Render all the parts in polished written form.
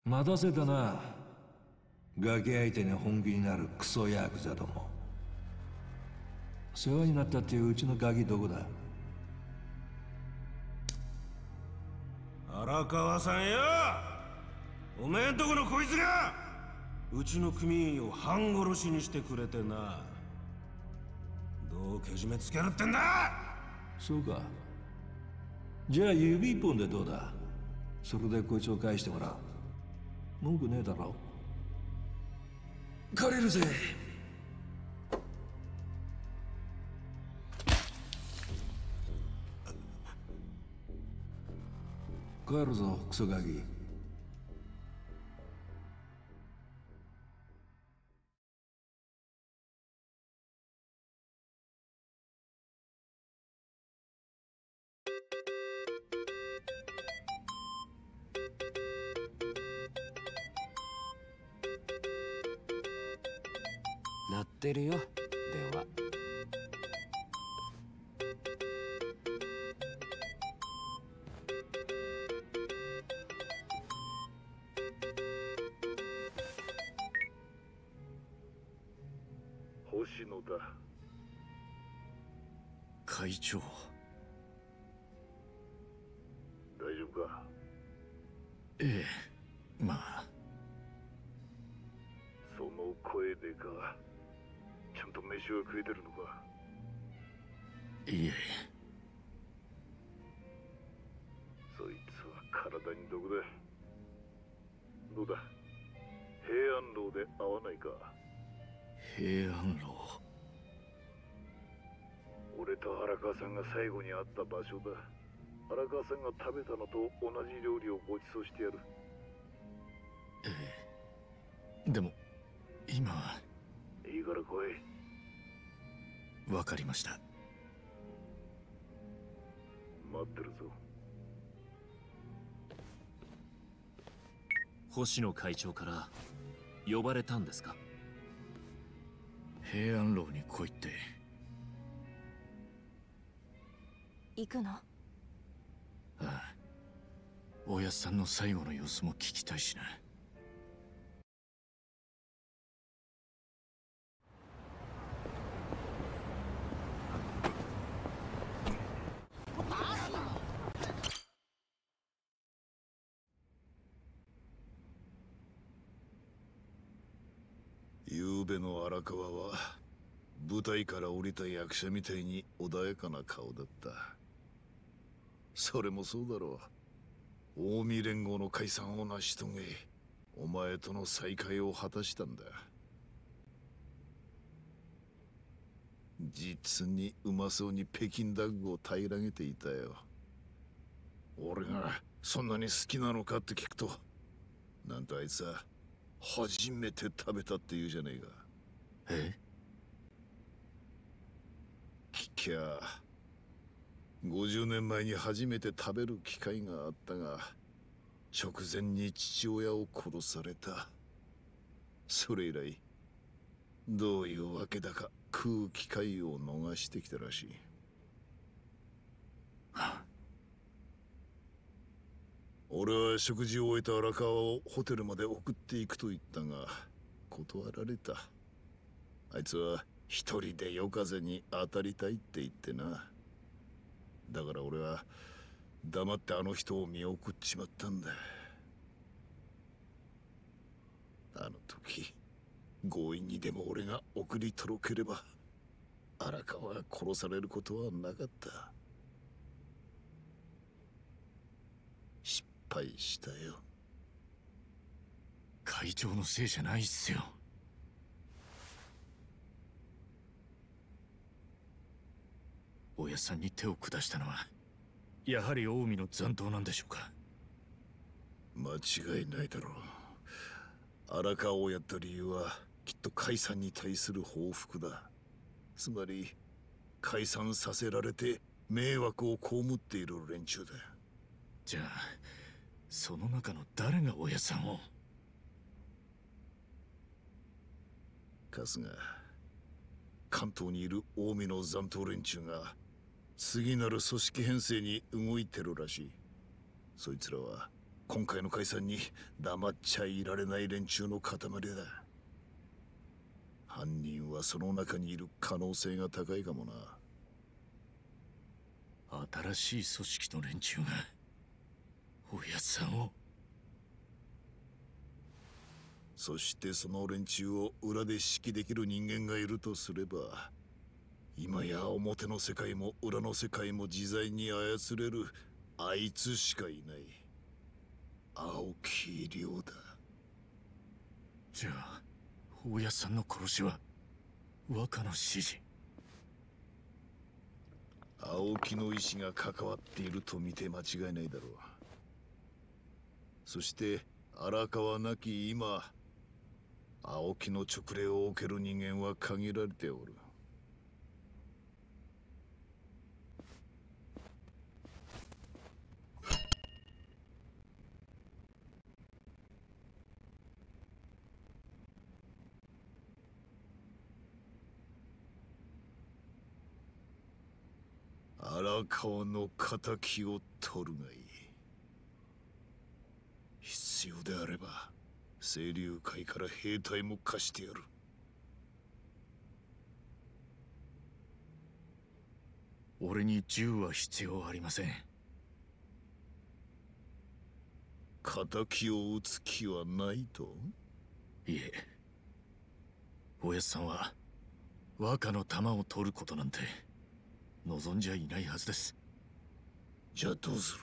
待たせたな。ガキ相手に本気になるクソヤクザども。世話になったっていううちのガキどこだ？ 荒川さんよ、おめえんとこのこいつがうちの組員を半殺しにしてくれてな。どうけじめつけるってんだ。 そうか。じゃあ指一本でどうだ？それでこいつを返してもらう。文句ねえだろ？借りるぜ。帰るぞクソガキ。 鳴ってるよ電話。 星野だ。 会長、 大丈夫か？ ええ、まあ。 その声でか。ちゃんと飯は食えてるのか？ いえ。 そいつは体に毒だ。どうだ、平安楼で会わないか？ 平安楼。 俺と荒川さんが最後に会った場所だ。荒川さんが食べたのと同じ料理をご馳走してやる。 ええ、でも今は。 いいから来い。 わかりました。 待ってるぞ。 星野会長から呼ばれたんですか？ 平安楼に来いって。 行くの？ ああ、おやっさんの最後の様子も聞きたいしな。 昨べの荒川は舞台から降りた役者みたいに穏やかな顔だった。それもそうだろう。近江連合の解散を成し遂げ、お前との再会を果たしたんだ。実にうまそうに北京ダックを平らげていたよ。俺がそんなに好きなのかって聞くと、なんとあいつは初めて食べたって言うじゃねえか。 え？ 聞きゃ50年前に初めて食べる機会があったが、直前に父親を殺された。それ以来どういうわけだか食う機会を逃してきたらしい。俺は食事を終えた荒川をホテルまで送っていくと言ったが断られた。あいつは一人で夜風に当たりたいって言ってな。だから俺は黙ってあの人を見送っちまったんだ。あの時強引にでも俺が送り届ければ荒川が殺されることはなかった。失敗したよ。 会長のせいじゃないっすよ。おやっさんに手を下したのはやはり近江の残党なんでしょうか？ 間違いないだろう。荒川をやった理由はきっと解散に対する報復だ。つまり解散させられて迷惑を被っている連中だ。 じゃあその中の誰がおやっさんを？ 春日、関東にいる近江の残党連中が次なる組織編成に動いてるらしい。そいつらは今回の解散に黙っちゃいられない連中の塊だ。犯人はその中にいる可能性が高いかもな。 新しい組織の連中がおやっさんを。 そしてその連中を裏で指揮できる人間がいるとすれば、今や表の世界も裏の世界も自在に操れるあいつしかいない。青木亮だ。 じゃあ大家さんの殺しは若の指示。 青木の意志が関わっていると見て間違いないだろう。そして荒川なき今、青木の勅令を受ける人間は限られておる。荒川の敵を取るがいい。必要であれば清流会から兵隊も貸してやる。 俺に銃は必要ありません。 敵を撃つ気はないと？ いえ、おやっさんは若の弾を取ることなんて望んじゃいないはずです。 じゃあどうする？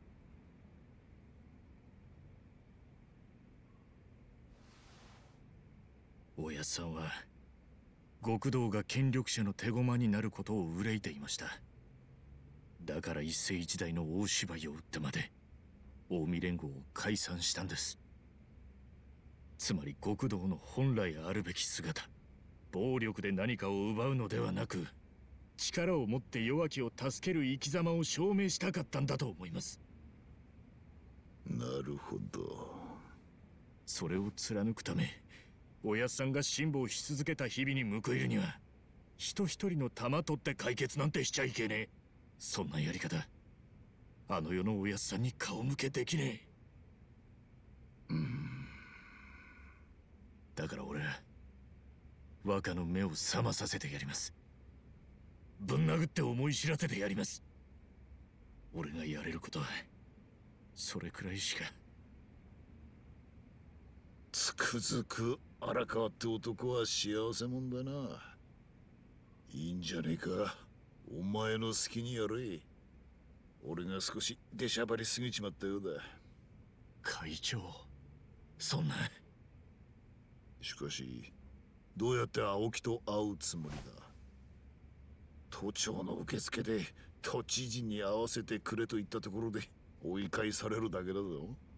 おやっさんは極道が権力者の手駒になることを憂いていました。だから一世一代の大芝居を打ってまで近江連合を解散したんです。つまり極道の本来あるべき姿、暴力で何かを奪うのではなく、力を持って弱きを助ける生き様を証明したかったんだと思います。 なるほど。 それを貫くため、おやっさんが辛抱し続けた日々に報いるには、人一人の弾取って解決なんてしちゃいけねえ。そんなやり方、あの世のおやっさんに顔向けできねえ。だから俺は若の目を覚まさせてやります。ぶん殴って思い知らせてやります。俺がやれることはそれくらいしか。 つくづく荒川って男は幸せもんだな。いいんじゃねえか。お前の好きにやれ。俺が少し出しゃばりすぎちまったようだ。 会長、そんな。 しかしどうやって青木と会うつもりだ？都庁の受付で都知事に会わせてくれと言ったところで追い返されるだけだぞ。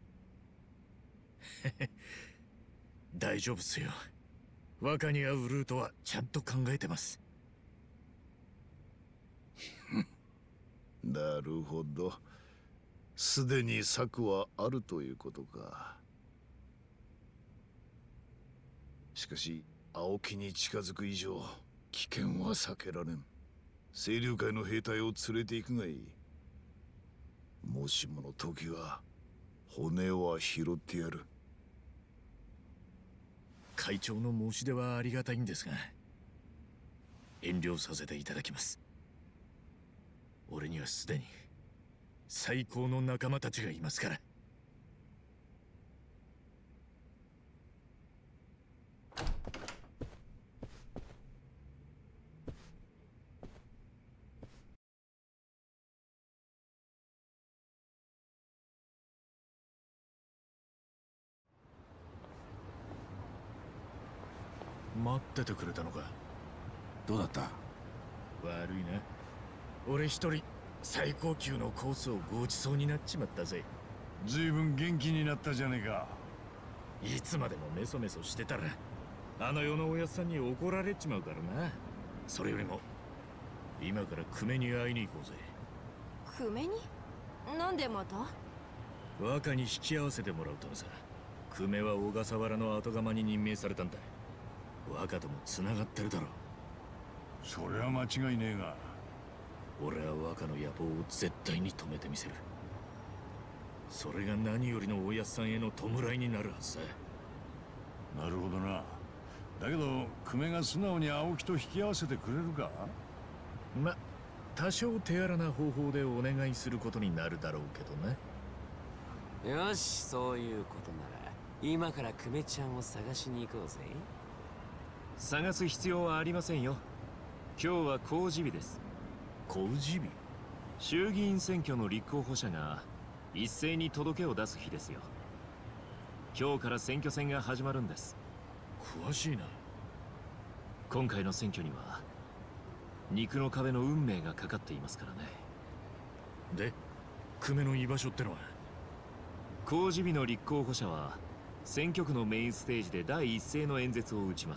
大丈夫っすよ。若に会うルートはちゃんと考えてます。 なるほど。すでに策はあるということか。しかし青木に近づく以上危険は避けられん。清流会の兵隊を連れて行くがいい。もしもの時は骨は拾ってやる。 会長の申し出はありがたいんですが、遠慮させていただきます。俺にはすでに最高の仲間たちがいますから。待っててくれたのか。 どうだった？ 悪いな。俺一人最高級のコースをごちそうになっちまったぜ。 ずいぶん元気になったじゃねえか。 いつまでもメソメソしてたらあの世のおやっさんに怒られちまうからな。それよりも今から久米に会いに行こうぜ。 久米に？なんでまた？ 若に引き合わせてもらうためさ。久米は小笠原の後釜に任命されたんだ。若とも繋がってるだろう。 それは間違いねえが。 俺は若の野望を絶対に止めてみせる。 それが何よりのおやっさんへの弔いになるはずさ。 なるほどな。だけど久米が素直に青木と引き合わせてくれるか？ ま、多少手荒な方法でお願いすることになるだろうけどな。 よし、そういうことなら今から久米ちゃんを探しに行こうぜ。 探す必要はありませんよ。今日は公示日です。 公示日？ 衆議院選挙の立候補者が一斉に届けを出す日ですよ。今日から選挙戦が始まるんです。 詳しいな。 今回の選挙には肉の壁の運命がかかっていますからね。 で、久米の居場所ってのは？ 公示日の立候補者は選挙区のメインステージで第一声の演説を打ちます。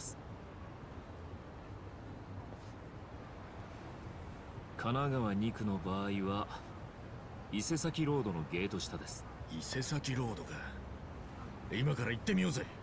神奈川2区の場合は伊勢崎ロードのゲート下です。 伊勢崎ロードか。今から行ってみようぜ。